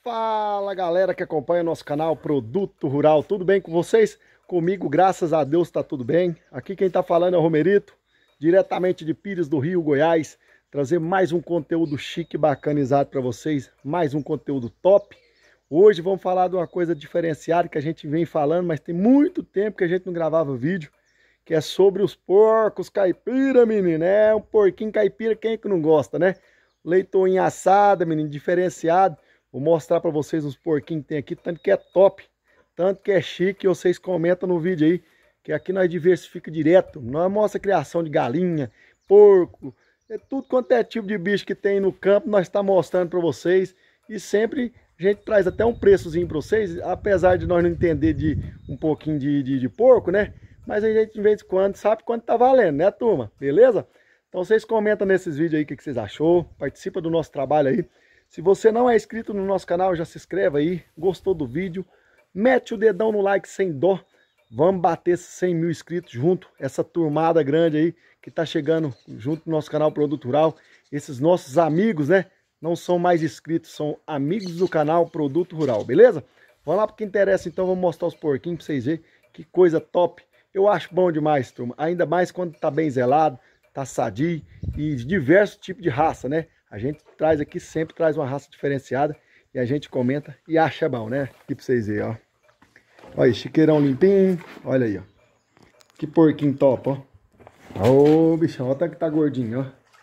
Fala galera que acompanha nosso canal Produto Rural, tudo bem com vocês? Comigo, graças a Deus, tá tudo bem. Aqui quem tá falando é o Romerito, diretamente de Pires do Rio, Goiás, trazer mais um conteúdo chique e bacanizado para vocês, mais um conteúdo top. Hoje vamos falar de uma coisa diferenciada que a gente vem falando, mas tem muito tempo que a gente não gravava vídeo, que é sobre os porcos caipira, menino. É um porquinho caipira, quem é que não gosta, né? Leitoinho assado, menino, diferenciado. Vou mostrar para vocês os porquinhos que tem aqui, tanto que é top, tanto que é chique. Vocês comentam no vídeo aí, que aqui nós diversifica direto. Nós mostra a criação de galinha, porco, tudo quanto é tipo de bicho que tem no campo, nós está mostrando para vocês. E sempre a gente traz até um preçozinho para vocês, apesar de nós não entender de um pouquinho de porco, né? Mas a gente de vez em quando sabe quanto tá valendo, né, turma? Beleza? Então vocês comentam nesses vídeos aí o que vocês achou, participa do nosso trabalho aí. Se você não é inscrito no nosso canal, já se inscreva aí. Gostou do vídeo? Mete o dedão no like sem dó. Vamos bater esses 100 mil inscritos junto. Essa turmada grande aí que tá chegando junto no nosso canal Produto Rural. Esses nossos amigos, né? Não são mais inscritos, são amigos do canal Produto Rural, beleza? Vamos lá porque interessa, então vamos mostrar os porquinhos para vocês verem. Que coisa top. Eu acho bom demais, turma. Ainda mais quando tá bem zelado, tá sadio e de diversos tipos de raça, né? A gente traz aqui, sempre traz uma raça diferenciada e a gente comenta e acha bom, né? Aqui pra vocês verem, ó. Olha aí, chiqueirão limpinho. Olha aí, ó. Que porquinho top, ó. Ô, bichão, olha que tá gordinho,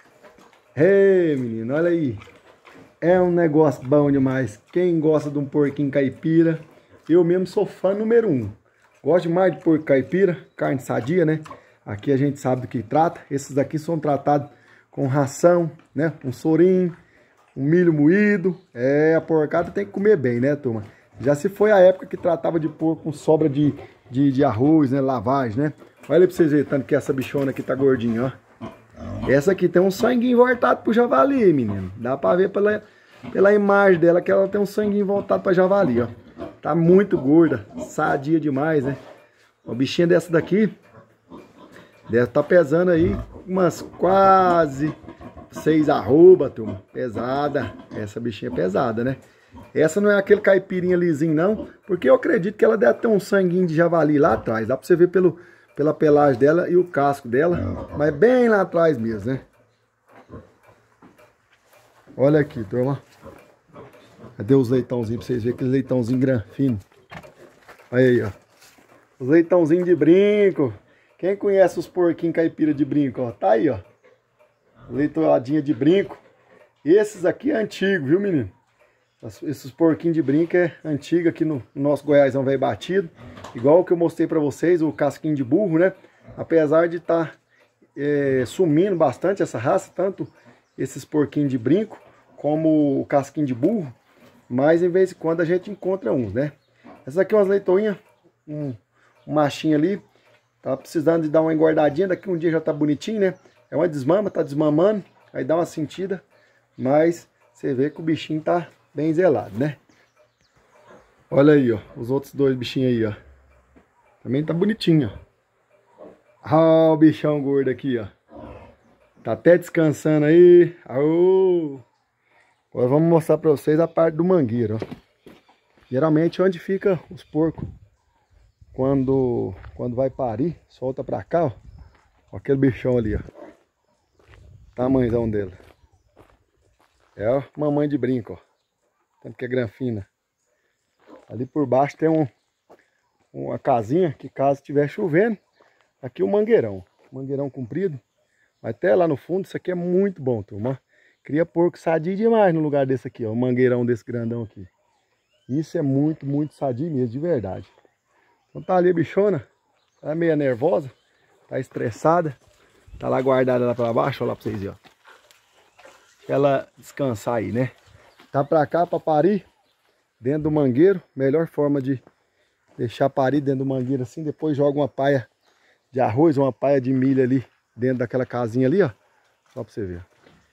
ó. Ei, menino, olha aí. É um negócio bom demais. Quem gosta de um porquinho caipira, eu mesmo sou fã número 1. Gosto demais de porco caipira, carne sadia, né? Aqui a gente sabe do que trata. Esses daqui são tratados com ração, né? Um sorinho, um milho moído. A porcada tem que comer bem, né, turma? Já se foi a época que tratava de porco com sobra de arroz, né? Lavagem, né? Olha aí pra vocês verem, tanto que essa bichona aqui tá gordinha, ó. Essa aqui tem um sanguinho voltado pro javali, menino. Dá pra ver pela imagem dela que ela tem um sanguinho voltado pra javali, ó. Tá muito gorda, sadia demais, né? Uma bichinha dessa daqui deve estar pesando aí umas quase 6 arroba, turma. Pesada. Essa bichinha é pesada, né? Essa não é aquele caipirinha lisinho, não. Porque eu acredito que ela deve ter um sanguinho de javali lá atrás. Dá pra você ver pela pelagem dela e o casco dela. Mas bem lá atrás mesmo, né? Olha aqui, turma. Cadê os leitãozinhos pra vocês verem? Aquele leitãozinho granfino. Olha aí, ó. Os leitãozinhos de brinco. Quem conhece os porquinhos caipira de brinco, ó, tá aí, ó. Leitoadinha de brinco. Esses aqui é antigo, viu, menino? Esses porquinhos de brinco é antigo aqui no nosso Goiásão velho batido. Igual o que eu mostrei pra vocês, o casquinho de burro, né? Apesar de estar sumindo bastante essa raça, tanto esses porquinhos de brinco, como o casquinho de burro. Mas, em vez de quando, a gente encontra uns, né? Essas aqui é umas leitoinhas, um machinho ali. Tá precisando de dar uma engordadinha, daqui um dia já tá bonitinho, né? É uma desmama, tá desmamando, aí dá uma sentida, mas você vê que o bichinho tá bem zelado, né? Olha aí, ó, os outros dois bichinhos aí, ó. Também tá bonitinho, ó. Ó o bichão gordo aqui, ó. Tá até descansando aí. Aô! Agora vamos mostrar pra vocês a parte do mangueiro, ó. Geralmente onde fica os porcos. Quando vai parir, solta pra cá, ó. Ó aquele bichão ali, ó. Tamanhozão dele. É a mamãe de brinco, ó. Tanto que é granfina. Ali por baixo tem uma casinha que caso estiver chovendo. Aqui o mangueirão. Mangueirão comprido. Mas até lá no fundo, isso aqui é muito bom, turma. Cria porco sadio demais no lugar desse aqui, ó. O mangueirão desse grandão aqui. Isso é muito, muito sadio mesmo, de verdade. Então tá ali a bichona, tá meio nervosa, tá estressada, tá lá guardada lá pra baixo, olha lá pra vocês verem, ó. Deixa ela descansar aí, né? Tá pra cá pra parir, dentro do mangueiro, melhor forma de deixar parir dentro do mangueiro assim, depois joga uma paia de arroz, uma paia de milho ali, dentro daquela casinha ali, ó. Só pra você ver.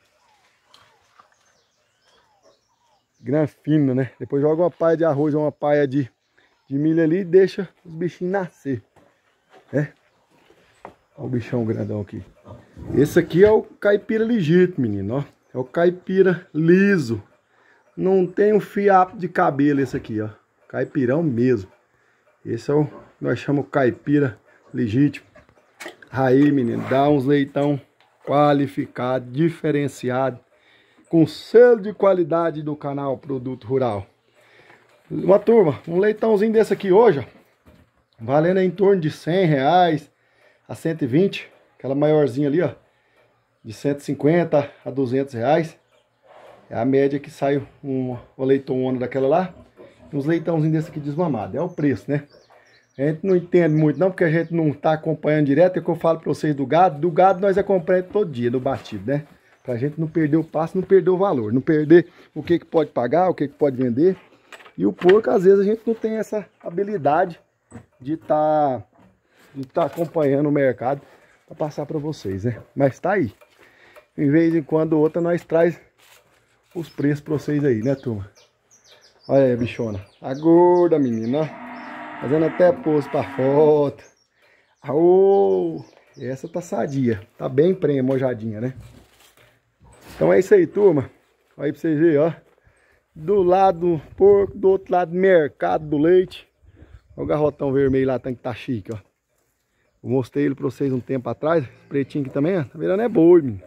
Granfino, né? Depois joga uma paia de arroz, uma paia de milho ali e deixa os bichinhos nascer, né? Olha o bichão grandão aqui. Esse aqui é o caipira legítimo, menino, ó. É o caipira liso. Não tem um fiapo de cabelo esse aqui, ó. Caipirão mesmo. Esse é o que nós chamamos caipira legítimo. Aí, menino, dá uns leitão qualificado, diferenciado, com selo de qualidade do canal Produto Rural. Uma turma, um leitãozinho desse aqui hoje, ó, valendo em torno de R$100 a 120. Aquela maiorzinha ali, ó, de 150 a R$200. É a média que sai uma leitona daquela lá. Uns leitãozinhos desse aqui desmamado. É o preço, né? A gente não entende muito não, porque a gente não tá acompanhando direto. É o que eu falo pra vocês do gado. Do gado nós acompanhamos todo dia, no batido, né? Pra gente não perder o passo, não perder o valor. Não perder o que pode pagar, o que pode vender. E o porco, às vezes, a gente não tem essa habilidade de tá acompanhando o mercado para passar para vocês, né? Mas tá aí. Em vez em quando outra nós traz os preços para vocês aí, né, turma? Olha aí, bichona. A gorda, menina, ó. Fazendo até pose para foto. Aô! Essa tá sadia. Tá bem premojadinha, né? Então é isso aí, turma. Olha aí pra vocês verem, ó. Do lado do porco, do outro lado mercado do leite. Olha o garrotão vermelho lá, que tá chique, ó. Eu mostrei ele pra vocês um tempo atrás. Esse pretinho aqui também, ó. Tá virando é boi, menino.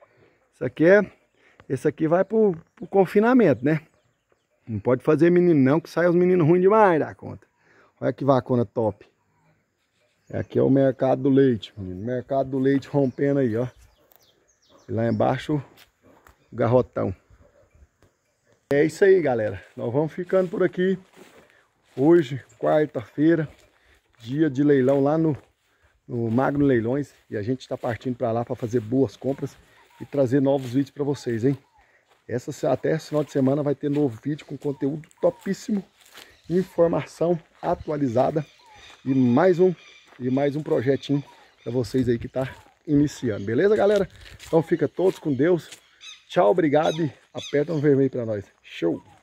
Esse aqui vai pro confinamento, né? Não pode fazer menino não, que sai os meninos ruins demais da conta. Olha que vacona top. Aqui é o mercado do leite, menino. Mercado do leite rompendo aí, ó. E lá embaixo, o garrotão. É isso aí, galera. Nós vamos ficando por aqui. Hoje, quarta-feira, dia de leilão lá no Magno Leilões. E a gente está partindo para lá para fazer boas compras e trazer novos vídeos para vocês, hein? Até esse final de semana vai ter novo vídeo com conteúdo topíssimo, informação atualizada e mais um projetinho para vocês aí que tá iniciando. Beleza, galera? Então fica todos com Deus. Tchau, obrigado e aperta um vermelho para nós. Show!